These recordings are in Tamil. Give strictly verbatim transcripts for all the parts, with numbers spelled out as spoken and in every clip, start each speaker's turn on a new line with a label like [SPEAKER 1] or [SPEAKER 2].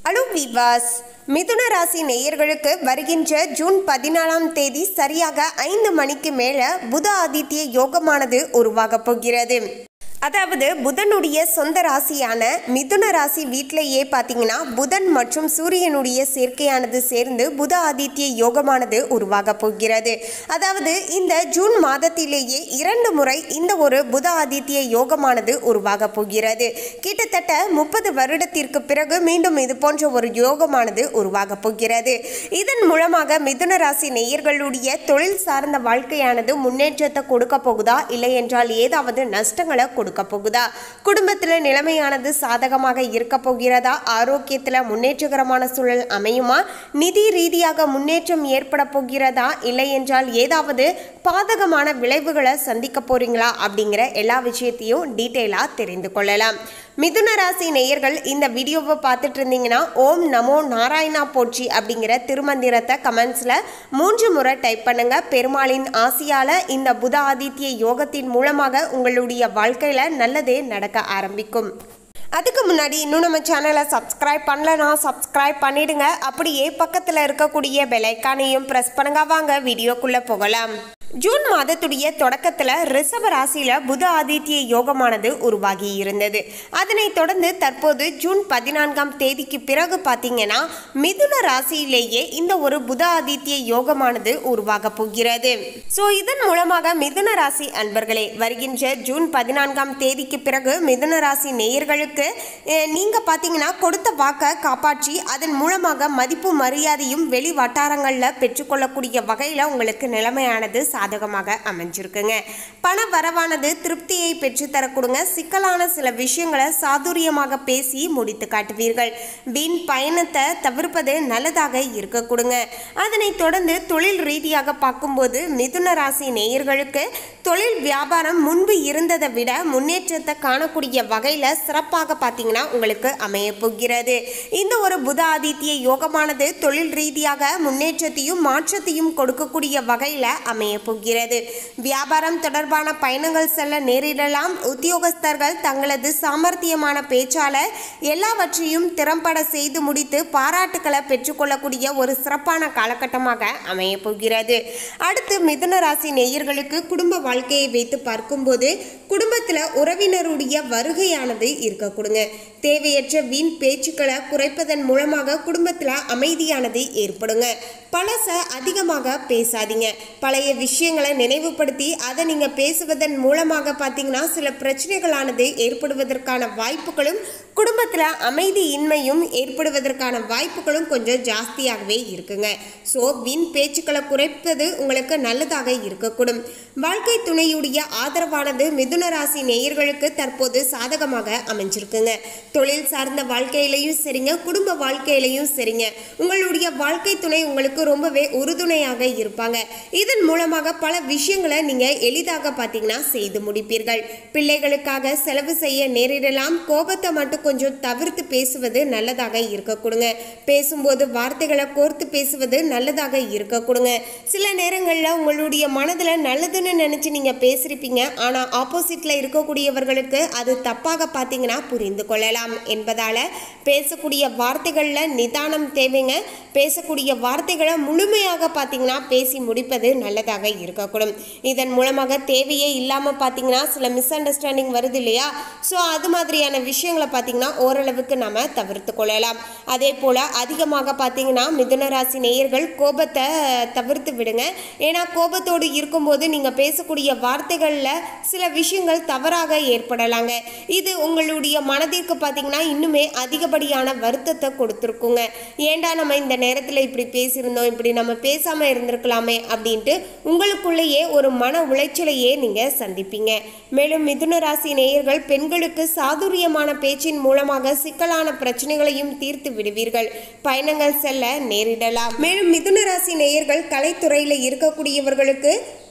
[SPEAKER 1] ஹலோ விவாஸ், மிதுன ராசி நேயர்களுக்கு வருகின்ற ஜூன் பதினாலாம் தேதி சரியாக ஐந்து மணிக்கு மேலே புத ஆதித்ய யோகமானது உருவாகப் போகிறது. அதாவது புதனுடைய சொந்த ராசியான மிதுன ராசி வீட்டிலேயே பார்த்தீங்கன்னா புதன் மற்றும் சூரியனுடைய சேர்க்கையானது சேர்ந்து புத ஆதித்ய யோகமானது உருவாக போகிறது. அதாவது இந்த ஜூன் மாதத்திலேயே இரண்டு முறை இந்த ஒரு புத ஆதித்ய யோகமானது உருவாக போகிறது. கிட்டத்தட்ட முப்பது வருடத்திற்கு பிறகு மீண்டும் இது போன்ற ஒரு யோகமானது உருவாக போகிறது. இதன் மூலமாக மிதுன ராசி நேயர்களுடைய தொழில் சார்ந்த வாழ்க்கையானது முன்னேற்றத்தை கொடுக்க போகுதா, இல்லை என்றால் ஏதாவது நஷ்டங்களை கொடுக்க போகுதா, குடும்பத்தில் நிலைமையானது சாதகமாக இருக்க போகிறதா, ஆரோக்கியத்தில் முன்னேற்றகரமான சூழல் அமையுமா, நிதி ரீதியாக முன்னேற்றம் ஏற்பட போகிறதா, இல்லை என்றால் ஏதாவது பாதகமான விளைவுகளை சந்திக்க போறீங்களா அப்படிங்கிற எல்லா விஷயத்தையும் டீட்டெயிலாக தெரிந்து கொள்ளலாம். மிதுன ராசி நேயர்கள் இந்த வீடியோவை பார்த்துட்டு இருந்தீங்கன்னா ஓம் நமோ நாராயணா போற்றி அப்படிங்கிற திருமந்திரத்தை கமெண்ட்ஸில் மூன்று முறை டைப் பண்ணுங்க. பெருமாளின் ஆசியால் இந்த புத ஆதித்ய யோகத்தின் மூலமாக உங்களுடைய வாழ்க்கையில் நல்லதே நடக்க ஆரம்பிக்கும். அதுக்கு முன்னாடி இன்னும் நம்ம சேனலை சப்ஸ்கிரைப் பண்ணலனா சப்ஸ்கிரைப் பண்ணிடுங்க. அப்படியே பக்கத்தில் இருக்கக்கூடிய பெல் ஐக்கானையும் ப்ரெஸ் பண்ணுங்க. வாங்க வீடியோக்குள்ளே போகலாம். ஜூன் மாதத்துடைய தொடக்கத்தில் ரிஷப ராசியில் புத ஆதித்ய யோகமானது உருவாகி இருந்தது. அதனைத் தொடர்ந்து தற்போது ஜூன் பதினான்காம் தேதிக்கு பிறகு பார்த்தீங்கன்னா மிதுன ராசியிலேயே இந்த ஒரு புத ஆதித்ய யோகமானது உருவாக போகிறது. ஸோ இதன் மூலமாக மிதுன ராசி அன்பர்களே, வருகின்ற ஜூன் பதினான்காம் தேதிக்கு பிறகு மிதுன ராசி நேயர்களுக்கு நீங்கள் பார்த்தீங்கன்னா கொடுத்த வாக்கை காப்பாற்றி அதன் மூலமாக மதிப்பு மரியாதையும் வெளி வட்டாரங்களில் பெற்றுக்கொள்ளக்கூடிய வகையில் உங்களுக்கு நிலைமையானது சாதகமாக அமைஞ்சிருக்குங்க. பண வரவானது திருப்தியை பெற்றுத்தர கொடுங்க. சிக்கலான சில விஷயங்களை சாதுரியமாக பேசி முடித்து காட்டுவீர்கள். வீண் பயணத்தை தவிர்ப்பது நல்லதாக இருக்க கொடுங்க. அதனைத் தொடர்ந்து தொழில் ரீதியாக பார்க்கும்போது மிதுன ராசி நேயர்களுக்கு தொழில் வியாபாரம் முன்பு இருந்ததை விட முன்னேற்றத்தை காணக்கூடிய வகையில் சிறப்பாக பார்த்தீங்கன்னா உங்களுக்கு அமைய போகிறது. இந்த ஒரு புத ஆதித்ய யோகமானது தொழில் ரீதியாக முன்னேற்றத்தையும் மாற்றத்தையும் கொடுக்கக்கூடிய வகையில் அமைய போகிறது. வியாபாரம் தொடர்பான பயணங்கள் செல்ல நேரிடலாம். உத்தியோகஸ்தர்கள் தங்களது சாமர்த்தியமான பேச்சால எல்லாவற்றையும் திறம்பட செய்து முடித்து பாராட்டுக்களை பெற்றுக்கொள்ளக்கூடிய ஒரு சிறப்பான காலகட்டமாக அமைய போகிறது. அடுத்து மிதுன ராசி நேயர்களுக்கு குடும்ப வாழ்க்கையை வைத்து பார்க்கும்போது குடும்பத்தில் உறவினருடைய வருகையானது இருக்க கொடுங்க. தேவையற்ற வீண் பேச்சுக்களை குறைப்பதன் மூலமாக குடும்பத்தில் அமைதியானது ஏற்படுங்க. பழச அதிகமாக பேசாதீங்க. பழைய விஷயங்களை நினைவுபடுத்தி அதை நீங்கள் பேசுவதன் மூலமாக பார்த்தீங்கன்னா சில பிரச்சனைகளானது ஏற்படுவதற்கான வாய்ப்புகளும் குடும்பத்தில் அமைதியின்மையும் ஏற்படுவதற்கான வாய்ப்புகளும் கொஞ்சம் ஜாஸ்தியாகவே இருக்குங்க. ஸோ வீண் பேச்சுக்களை குறைப்பது உங்களுக்கு நல்லதாக இருக்கக்கூடும். வாழ்க்கை துணையுடைய ஆதரவானது மிதுன ராசி நேயர்களுக்கு தற்போது சாதகமாக அமைஞ்சிருக்குங்க. தொழில் சார்ந்த வாழ்க்கையிலையும் சரிங்க, குடும்ப வாழ்க்கையிலையும் சரிங்க, உங்களுடைய வாழ்க்கை துணை உங்களுக்கு ரொம்பவே உறுதுணையாக இருப்பாங்க. இதன் மூலமாக பல விஷயங்களை நீங்க எளிதாக பார்த்தீங்கன்னா செய்து முடிப்பீர்கள். பிள்ளைகளுக்காக செலவு செய்ய நேரிடலாம். கோபத்தை மட்டும் கொஞ்சம் தவிர்த்து பேசுவது நல்லதாக இருக்க கொடுங்க. பேசும்போது வார்த்தைகளை கோர்த்து பேசுவது நல்லதாக இருக்க கொடுங்க. சில நேரங்களில் உங்களுடைய மனதில் நல்லதுன்னு நினைச்சு நீங்க பேசிருப்பீங்க. ஆனா ஆப்போசிட்ல இருக்கக்கூடியவர்களுக்கு அது தப்பாக பார்த்தீங்கன்னா புரிந்து கொள்ளலாம் என்பதால பேசக்கூடிய வார்த்தைகள்ல நிதானம் தேவைங்க. பேசக்கூடிய வார்த்தைகளை முழுமையாக பார்த்தீங்கன்னா பேசி முடிப்பது நல்லதாக இருக்கக்கூடும். இதன் மூலமாக தேவையே இல்லாமல் பார்த்தீங்கன்னா சில மிஸ் அண்டர்ஸ்டாண்டிங் வருது இல்லையா? ஸோ அது மாதிரியான விஷயங்களை பார்த்தீங்கன்னா ஓரளவுக்கு நம்ம தவிர்த்து கொள்ளலாம். அதே போல் அதிகமாக பார்த்தீங்கன்னா மிதுன ராசி நேயர்கள் கோபத்தை தவிர்த்து விடுங்க. ஏன்னா கோபத்தோடு இருக்கும்போது நீங்கள் பேசக்கூடிய வார்த்தைகளில் சில விஷயங்கள் தவறாக ஏற்படலாங்க. இது உங்களுடைய மனதிற்கு பார்த்தீங்கன்னா இன்னுமே அதிகப்படியான வருத்தத்தை கொடுத்துருக்குங்க. ஏண்டா நம்ம இந்த நேரத்தில் இப்படி பேசியிருந்தோம், இப்படி நம்ம பேசாமல் இருந்திருக்கலாமே அப்படின்ட்டு உங்களுக்குள்ளேயே ஒரு மன உளைச்சலையே நீங்கள் சந்திப்பீங்க. மேலும் மிதுன ராசி நேயர்கள் பெண்களுக்கு சாதுரியமான பேச்சின் மூலமாக சிக்கலான பிரச்சனைகளையும் தீர்த்து விடுவீர்கள். பயணங்கள் செல்ல நேரிடலாம். மேலும் மிதுன ராசி நேயர்கள் கலைத்துறையில் இருக்கக்கூடியவர்களுக்கு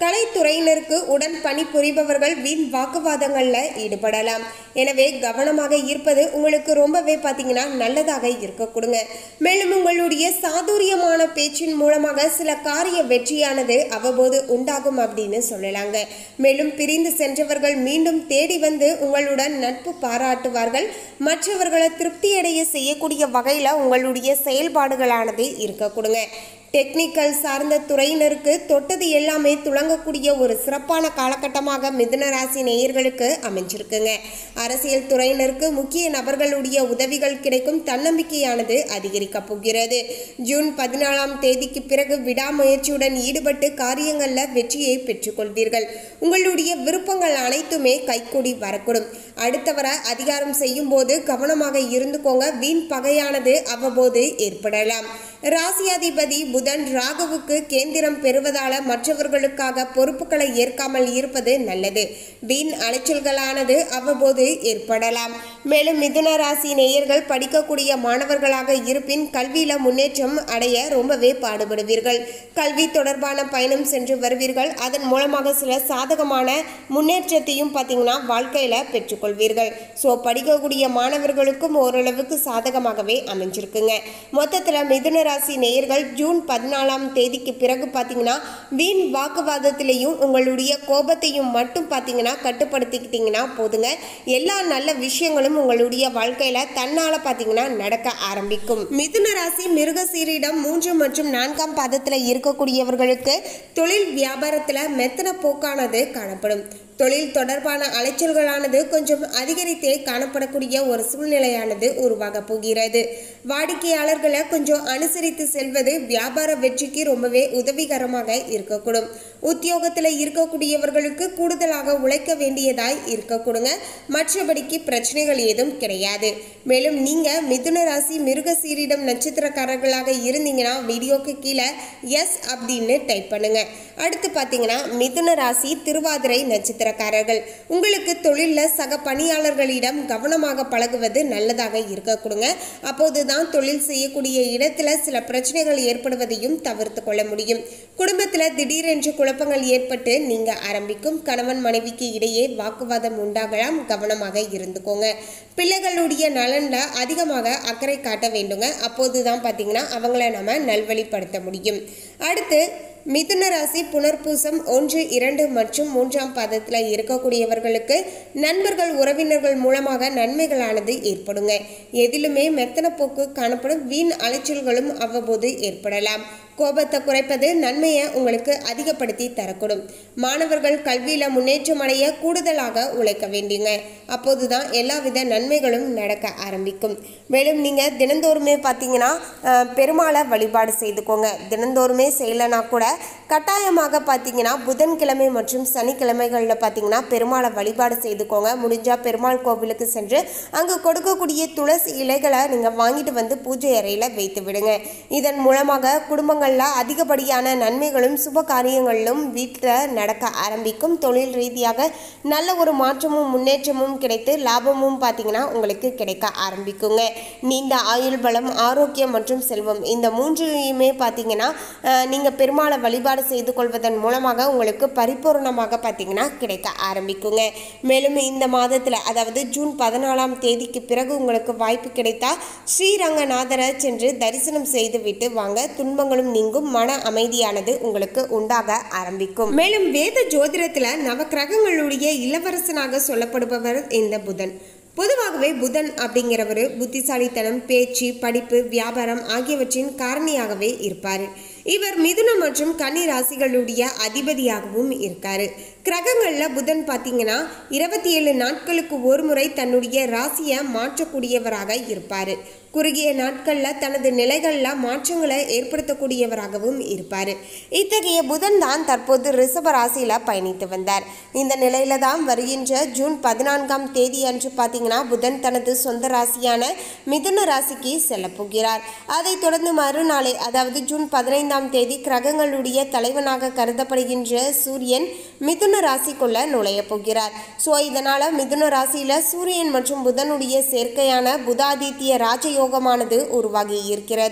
[SPEAKER 1] கலைத்துறையினருக்கு உடன் பணிபுரிபவர்கள் வீண் வாக்குவாதங்களில் ஈடுபடலாம். எனவே கவனமாக இருப்பது உங்களுக்கு ரொம்பவே பார்த்தீங்கன்னா நல்லதாக இருக்க கொடுங்க. மேலும் உங்களுடைய சாதுரியமான பேச்சின் மூலமாக சில காரிய வெற்றியானது அவ்வப்போது உண்டாகும் அப்படின்னு சொல்லலாங்க. மேலும் பிரிந்து சென்றவர்கள் மீண்டும் தேடி வந்து உங்களுடன் நட்பு பாராட்டுவார்கள். மற்றவர்களை திருப்தியடைய செய்யக்கூடிய வகையில் உங்களுடைய செயல்பாடுகளானது இருக்க கொடுங்க. டெக்னிக்கல் சார்ந்த துறையினருக்கு தொட்டது எல்லாமே துளங்கக்கூடிய ஒரு சிறப்பான காலகட்டமாக மிதுன ராசி நேயர்களுக்கு அமைஞ்சிருக்குங்க. அரசியல் துறையினருக்கு முக்கிய நபர்களுடைய உதவிகள் கிடைக்கும், தன்னம்பிக்கையானது அதிகரிக்க போகிறது. ஜூன் பதினாலாம் தேதிக்கு பிறகு விடாமுயற்சியுடன் ஈடுபட்டு காரியங்களில் வெற்றியை பெற்றுக்கொள்வீர்கள். உங்களுடைய விருப்பங்கள் அனைத்துமே கைகூடி வரக்கூடும். அடுத்தவரை அதிகாரம் செய்யும் போது கவனமாக இருந்துக்கோங்க. வீண் பகையானது அவ்வப்போது ஏற்படலாம். ராசியாதிபதி புதன் ராகுவுக்கு கேந்திரம் பெறுவதால மற்றவர்களுக்காக பொறுப்புகளை ஏற்காமல் இருப்பது நல்லது. வீண் அலைச்சல்களானது அவ்வப்போது ஏற்படலாம். மேலும் மிதுன ராசி நேயர்கள் படிக்கக்கூடிய மாணவர்களாக இருப்பின் கல்வியில முன்னேற்றம் அடைய ரொம்பவே பாடுபடுவீர்கள். கல்வி தொடர்பான பயணம் சென்று வருவீர்கள். அதன் மூலமாக சில சாதகமான முன்னேற்றத்தையும் பார்த்தீங்கன்னா வாழ்க்கையில பெற்றுக்கொள்வீர்கள். ஸோ படிக்கக்கூடிய மாணவர்களுக்கும் ஓரளவுக்கு சாதகமாகவே அமைஞ்சிருக்குங்க. மொத்தத்தில் மிதுன ராசி நேயர்கள் ஜூன் பதினாலாம் தேதிக்கு பிறகு பார்த்தீங்கன்னா வீண் வாக்குவாதத்திலையும் உங்களுடைய கோபத்தையும் மட்டும் பார்த்தீங்கன்னா கட்டுப்படுத்திக்கிட்டீங்கன்னா போதுங்க. எல்லா நல்ல விஷயங்களும் உங்களுடைய வாழ்க்கையில தன்னால பார்த்தீங்கன்னா நடக்க ஆரம்பிக்கும். மிதுன ராசி மிருகசீரிடம் மூன்று மற்றும் நான்காம் பாதத்தில் இருக்கக்கூடியவர்களுக்கு தொழில் வியாபாரத்தில் மெத்தன போக்கானது காணப்படும். தொழில் தொடர்பான அலைச்சல்களானது கொஞ்சம் அதிகரித்தே காணப்படக்கூடிய ஒரு சூழ்நிலையானது உருவாக போகிறது. வாடிக்கையாளர்களை கொஞ்சம் அனுசரித்து செல்வது வியாபார வெற்றிக்கு ரொம்பவே உதவிகரமாக இருக்கக்கூடும். உத்தியோகத்தில் இருக்கக்கூடியவர்களுக்கு கூடுதலாக உழைக்க வேண்டியதாய் இருக்கக்கூடுங்க. மற்றபடிக்கு பிரச்சனைகள் ஏதும் கிடையாது. மேலும் நீங்க மிதுன ராசி மிருகசீரிடம் நட்சத்திரக்காரர்களாக இருந்தீங்கன்னா வீடியோக்கு கீழே எஸ் அப்படின்னு டைப் பண்ணுங்க. அடுத்து பார்த்தீங்கன்னா மிதுன ராசி திருவாதிரை நட்சத்திரக்காரர்கள், உங்களுக்கு தொழிலில் சக பணியாளர்களிடம் கவனமாக பழகுவது நல்லதாக இருக்க கொடுங்க. அப்போதுதான் தொழில் செய்யக்கூடிய இடத்துல சில பிரச்சனைகள் ஏற்படுவதையும் தவிர்த்து கொள்ள முடியும். குடும்பத்தில் திடீரென்று குழப்பங்கள் ஏற்பட்டு நீங்க ஆரம்பிக்கும். கணவன் மனைவிக்கு இடையே வாக்குவாதம் உண்டாகலாம். கவனமாக இருந்துக்கோங்க. பிள்ளைகளுடைய நலன்ல அதிகமாக அக்கறை காட்ட வேண்டுங்க. அப்போதுதான் பார்த்தீங்கன்னா அவங்கள நம்ம நல்வழிப்படுத்த முடியும். அடுத்து மிதுன ராசி புனர்பூசம் ஒன்று இரண்டு மற்றும் மூன்றாம் பாதத்தில் இருக்கக்கூடியவர்களுக்கு நண்பர்கள் உறவினர்கள் மூலமாக நன்மைகளானது ஏற்படுங்க. எதிலுமே மெத்தன போக்கு காணப்படும். வீண் அலைச்சல்களும் அவ்வப்போது ஏற்படலாம். கோபத்தை குறைப்பது நன்மையை உங்களுக்கு அதிகப்படுத்தி தரக்கூடும். மாணவர்கள் கல்வியில முன்னேற்றம் அடைய கூடுதலாக உழைக்க வேண்டிங்க. அப்போதுதான் எல்லாவித நன்மைகளும் நடக்க ஆரம்பிக்கும். மேலும் நீங்க தினந்தோறுமே பார்த்தீங்கன்னா பெருமாளை வழிபாடு செய்துக்கோங்க. தினந்தோறுமே செய்யலைனா கூட கட்டாயமாக பார்த்தீங்கன்னா புதன்கிழமை மற்றும் சனிக்கிழமைகளில் பார்த்தீங்கன்னா பெருமாளை வழிபாடு செய்துக்கோங்க. முடிஞ்சால் பெருமாள் கோவிலுக்கு சென்று அங்கு கொடுக்கக்கூடிய துளசி இலைகளை நீங்கள் வாங்கிட்டு வந்து பூஜை அறையில் வைத்து விடுங்க. இதன் மூலமாக குடும்பங்களில் அதிகப்படியான நன்மைகளும் சுப காரியங்களிலும் வீட்டில் நடக்க ஆரம்பிக்கும். தொழில் ரீதியாக நல்ல ஒரு மாற்றமும் முன்னேற்றமும் கிடைத்து லாபமும் பார்த்தீங்கன்னா உங்களுக்கு கிடைக்க ஆரம்பிக்குங்க. நீண்ட ஆயுள் பலம், ஆரோக்கியம் மற்றும் செல்வம் இந்த மூன்றையுமே பார்த்தீங்கன்னா நீங்கள் பெருமாளை வழிபாடு செய்து கொள்வதன் மூலமாக உங்களுக்கு பரிபூர்ணமாக பார்த்தீங்கன்னா கிடைக்க ஆரம்பிக்குங்க. மேலும் இந்த மாதத்தில் அதாவது ஜூன் பதினாலாம் தேதிக்கு பிறகு உங்களுக்கு வாய்ப்பு கிடைத்தா ஸ்ரீரங்கநாதரை சென்று தரிசனம் செய்துவிட்டு வாங்க. துன்பங்களும் நீங்கும். மன அமைதியானது உங்களுக்கு உண்டாக ஆரம்பிக்கும். மேலும் வேத ஜோதிடத்தில் நவக்கிரகங்களுடைய இளவரசனாக சொல்லப்படுபவர் இந்த புதன். பொதுவாகவே புதன் அப்படிங்கிறவர் புத்திசாலித்தனம், பேச்சு, படிப்பு, வியாபாரம் ஆகியவற்றின் காரணியாகவே இருப்பார். இவர் மிதுனம் மற்றும் கன்னி ராசிகளுடைய அதிபதியாகவும் இருக்காரு. கிரகங்கள்ல புதன் பார்த்தீங்கன்னா இருபத்தி ஏழு நாட்களுக்கு ஒரு முறை தன்னுடைய ராசியை மாற்றக்கூடியவராக இருப்பாரு. குறுகிய நாட்களில் தனது நிலைகளில் மாற்றங்களை ஏற்படுத்தக்கூடியவராகவும் இருப்பார். இத்தகைய புதன் தான் தற்போது ரிஷப ராசியில் பயணித்து வந்தார். இந்த நிலையில தான் வருகின்ற ஜூன் பதினான்காம் தேதி அன்று பார்த்தீங்கன்னா புதன் தனது சொந்த ராசியான மிதுன ராசிக்கு செல்ல போகிறார். அதைத் தொடர்ந்து மறுநாளே அதாவது ஜூன் பதினைந்தாம் தேதி கிரகங்களுடைய தலைவனாக கருதப்படுகின்ற சூரியன் மிதுன ராசிக்குள்ள நுழைய போகிறார். ஸோ இதனால மிதுன ராசியில சூரியன் மற்றும் புதனுடைய சேர்க்கையான புதாதித்ய ராஜயோகமானது உருவாகி இருக்கிறது.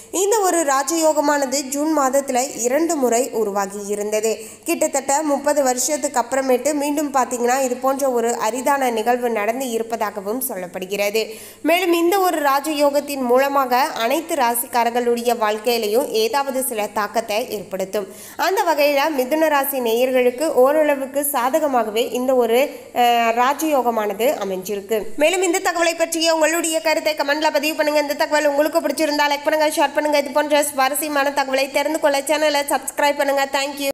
[SPEAKER 1] இந்த ஒரு ராஜயோகமானது ஜூன் மாதத்தில் இரண்டு முறை உருவாகி இருந்தது. கிட்டத்தட்ட முப்பது வருஷத்துக்கு அப்புறமேட்டு மீண்டும் பார்த்தீங்கன்னா இது போன்ற ஒரு அரிதான நிகழ்வு நடந்து இருப்பதாகவும் சொல்லப்படுகிறது. மேலும் இந்த ஒரு ராஜயோகத்தின் மூலமாக அனைத்து ராசிக்காரர்களுடைய வாழ்க்கையிலையும் ஏதாவது சில தாக்கத்தை ஏற்படுத்தும். அந்த வகையில் மிதுன ராசி நேயர்களுக்கு ஓரளவுக்கு சாதகமாகவே இந்த ஒரு ராஜயோகமானது அமைஞ்சிருக்கு. மேலும் இந்த தகவலை பற்றிய உங்களுடைய கருத்தை கமெண்ட்ல பதிவு பண்ணுங்க. இந்த தகவல் உங்களுக்கு பிடிச்சிருந்தா லைக் பண்ணுங்க, ஷேர் பண்ணுங்க. இது போன்ற சுவாரஸ்யமான தகவலை தெரிந்து கொள்ள சேனலை சப்ஸ்கிரைப் பண்ணுங்க. தேங்க்யூ.